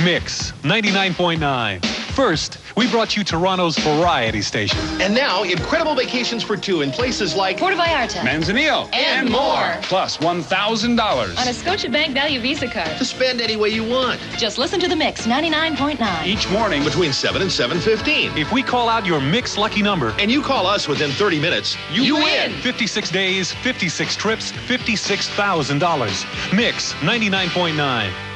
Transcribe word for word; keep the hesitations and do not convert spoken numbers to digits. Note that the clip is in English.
Mix ninety-nine point nine. First, we brought you Toronto's variety station. And now, incredible vacations for two in places like Puerto Vallarta, Manzanillo, and, and more. Plus one thousand dollars on a Scotiabank Value Visa card. To spend any way you want. Just listen to the Mix ninety-nine point nine. Each morning between seven and seven fifteen. If we call out your Mix lucky number and you call us within thirty minutes, you, you win. win. fifty-six days, fifty-six trips, fifty-six thousand dollars. Mix ninety-nine point nine.